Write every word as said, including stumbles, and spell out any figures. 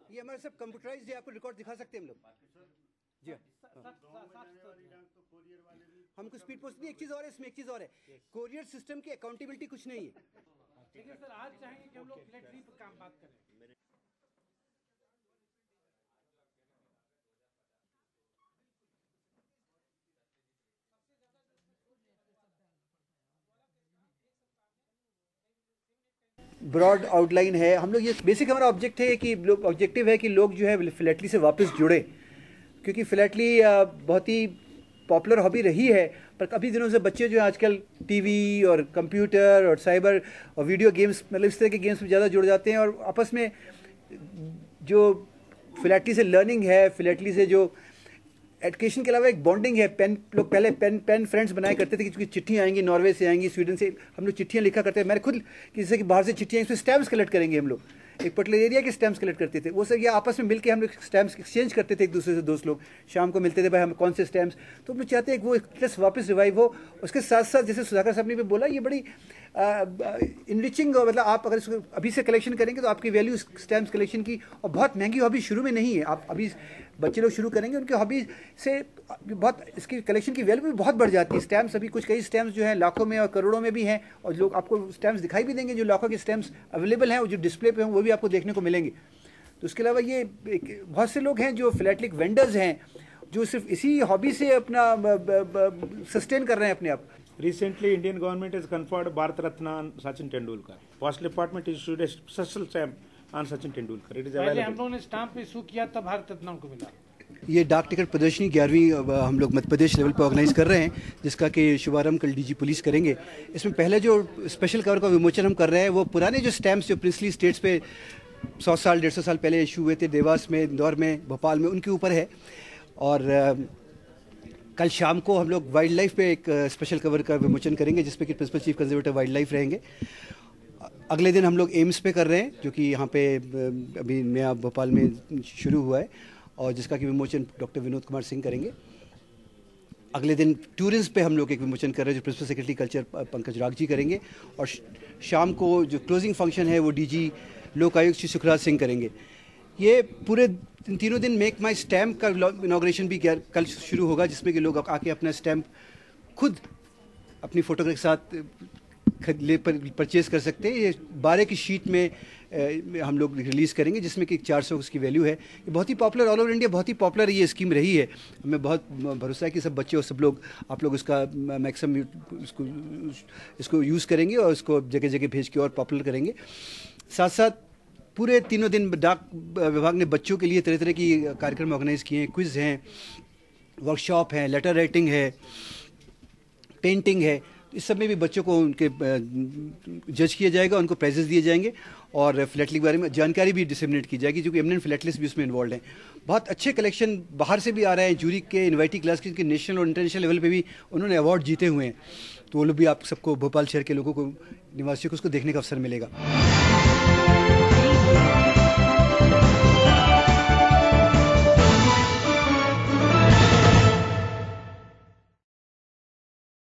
ये हमारे सब कंप्यूटराइज्ड है, आपको रिकॉर्ड दिखा सकते हैं हम लोग। जी हमको स्पीड पोस्ट नहीं, एक चीज़ और है इसमें, एक चीज़ और है, कोरियर सिस्टम की अकाउंटेबिलिटी कुछ नहीं है। ठीक है सर, आज चाहेंगे कि हम लोग फिलेटली पर काम बात करें। ब्रॉड आउटलाइन है, हम लोग ये बेसिक हमारा ऑब्जेक्ट है कि लोग ऑब्जेक्टिव है कि लोग जो है फिलेटली से वापस जुड़े, क्योंकि फिलेटली बहुत ही पॉपुलर हॉबी रही है, पर काफ़ी दिनों से बच्चे जो हैं आजकल टीवी और कंप्यूटर और साइबर और वीडियो गेम्स, मतलब इस तरह के गेम्स में ज़्यादा जुड़ जाते हैं, और आपस में जो फिलेटली से लर्निंग है, फिलेटली से जो एजुकेशन के अलावा एक बॉन्डिंग है। पेन लोग पहले पेन पेन फ्रेंड्स बनाया करते थे, क्योंकि चिट्ठियाँ आएंगी नॉर्वे से, आएंगी स्वीडन से, हम लोग चिट्ठियाँ लिखा करते हैं। मैंने खुद किसी की बाहर से चिट्ठियाँ, इसमें स्टैम्प्स कलेक्ट करेंगे हम लोग, एक पर्टिकुलर एरिया के स्टैम्प्स कलेक्ट करते थे, वो सब ये आपस में मिलकर हम लोग स्टैम्प्स एक्सचेंज करते थे एक दूसरे से। दोस्त लोग शाम को मिलते थे, भाई हम कौन से स्टैम्प्स, तो हम लोग चाहते हैं कि वो इंटरेस्ट वापस रिवाइव हो। उसके साथ साथ जैसे सुधाकर साहब ने भी बोला, ये बड़ी इनरिचिंग, मतलब आप अगर इसको अभी से कलेक्शन करेंगे तो आपकी वैल्यू स्टैम्प्स कलेक्शन की, और बहुत महंगी हॉबी शुरू में नहीं है। आप अभी बच्चे लोग शुरू करेंगे, उनकी हॉबी से बहुत इसकी कलेक्शन की वैल्यू भी बहुत बढ़ जाती है। स्टैम्प्स अभी कुछ कई स्टैम्प्स जो हैं लाखों में और करोड़ों में भी हैं, और लोग आपको स्टैम्प्स दिखाई भी देंगे, जो लाखों के स्टैम्प्स अवेलेबल हैं और जो डिस्प्ले पे हैं वो भी आपको देखने को मिलेंगे। तो उसके अलावा ये बहुत से लोग हैं जो फिलेटलिक वेंडर्स हैं, जो सिर्फ इसी हॉबी से अपना सस्टेन कर रहे हैं अपने आप। Recently, Indian government has conferred Bharat Ratna on Sachin Tendulkar. Forest Department issued a special stamp on Sachin Tendulkar. It is पहले हम available. लोगों ने स्टाम्प इशू किया तब भारत रत्न उनको मिला। ये डाक टिकट प्रदर्शनी ग्यारहवीं हम लोग मध्य प्रदेश लेवल पर ऑर्गेनाइज कर रहे हैं, जिसका कि शुभारंभ कल डीजी पुलिस करेंगे। इसमें पहले जो स्पेशल कवर का विमोचन हम कर रहे हैं, वो पुराने जो स्टैम्प्स जो प्रिंसली स्टेट्स पे सौ साल डेढ़ सौ साल पहले इशू हुए थे, देवास में, इंदौर में, भोपाल में, उनके ऊपर है। और कल शाम को हम लोग वाइल्ड लाइफ पे एक स्पेशल कवर का विमोचन करेंगे, जिसपे कि principal chief conservator wild life रहेंगे। अगले दिन हम लोग एम्स पे कर रहे हैं, जो कि यहाँ पे अभी नया भोपाल में शुरू हुआ है, और जिसका कि विमोचन डॉक्टर विनोद कुमार सिंह करेंगे। अगले दिन टूरिज्म पे हम लोग एक विमोचन कर रहे हैं, जो प्रिंसिपल सेक्रेटरी कल्चर पंकज राग जी करेंगे। और शाम को जो क्लोजिंग फंक्शन है वो डीजी लोक आयुक्त श्री सुखराज सिंह करेंगे। ये पूरे तीनों दिन मेक माई स्टैम्प का इनॉग्रेशन भी कल शुरू होगा, जिसमें कि लोग आके अपना स्टैम्प खुद अपनी फ़ोटो के साथ ले पर परचेज़ कर सकते हैं। ये बारह की शीट में ए, हम लोग रिलीज़ करेंगे, जिसमें कि चार सौ उसकी वैल्यू है। ये बहुत ही पॉपुलर, ऑल ओवर इंडिया बहुत ही पॉपुलर ये स्कीम रही है। हमें बहुत भरोसा है कि सब बच्चे और सब लोग, आप लोग उसका मैक्सिमम इसको इसको यूज़ करेंगे और इसको जगह जगह भेज के और पॉपुलर करेंगे। साथ साथ पूरे तीनों दिन डाक विभाग ने बच्चों के लिए तरह तरह की कार्यक्रम ऑर्गेनाइज किए हैं। क्विज़ हैं, वर्कशॉप हैं, लेटर राइटिंग है, पेंटिंग है। इस सब में भी बच्चों को उनके जज किया जाएगा, उनको प्राइजेस दिए जाएंगे, और फिलेटली के बारे में जानकारी भी डिसेमिनेट की जाएगी, क्योंकि एमिनेंट फिलेटलिस्ट भी उसमें इन्वॉल्व हैं। बहुत अच्छे कलेक्शन बाहर से भी आ रहे हैं, जूरी के इन्वाइटी क्लास के नेशनल और इंटरनेशनल लेवल पे भी उन्होंने अवार्ड जीते हुए हैं। तो वो लोग भी, आप सबको, भोपाल शहर के लोगों को, निवासियों को उसको देखने का अवसर मिलेगा।